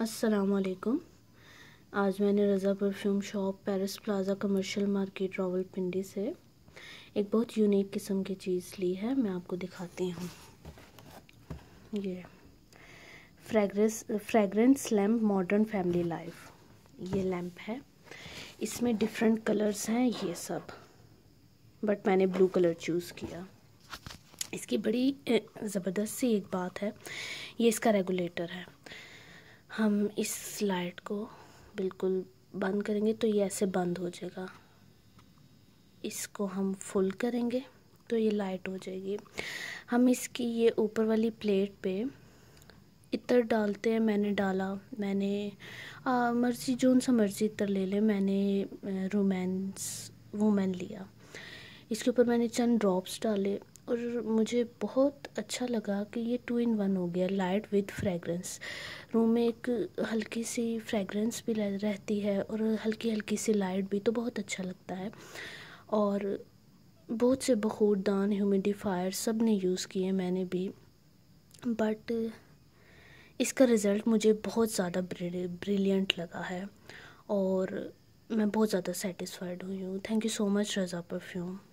अस्सलामुअलैकुम। आज मैंने Raza perfume shop Paris Plaza commercial market Rawalpindi से एक बहुत यूनिक किस्म की चीज़ ली है। मैं आपको दिखाती हूँ। ये fragrance lamp modern family life, ये लैम्प है। इसमें डिफरेंट कलर्स हैं ये सब, बट मैंने ब्लू कलर चूज़ किया। इसकी बड़ी ज़बरदस्त सी एक बात है, ये इसका रेगुलेटर है। हम इस लाइट को बिल्कुल बंद करेंगे तो ये ऐसे बंद हो जाएगा। इसको हम फुल करेंगे तो ये लाइट हो जाएगी। हम इसकी ये ऊपर वाली प्लेट पे इत्र डालते हैं। मैंने डाला, मैंने मर्ज़ी जोन सा मर्ज़ी इत्र ले लें। मैंने रोमांस वूमेन लिया। इसके ऊपर मैंने चंद ड्रॉप्स डाले और मुझे बहुत अच्छा लगा कि ये 2 in 1 हो गया, लाइट विद फ्रेगरेंस। रूम में एक हल्की सी फ्रेगरेंस भी रहती है और हल्की हल्की सी लाइट भी, तो बहुत अच्छा लगता है। और बहुत से बखूरदान ह्यूमिडिफायर सब ने यूज़ किए, मैंने भी, बट इसका रिज़ल्ट मुझे बहुत ज़्यादा ब्रिलियंट लगा है और मैं बहुत ज़्यादा सेटिस्फाइड हुई हूँ। Thank you so much Raza perfume.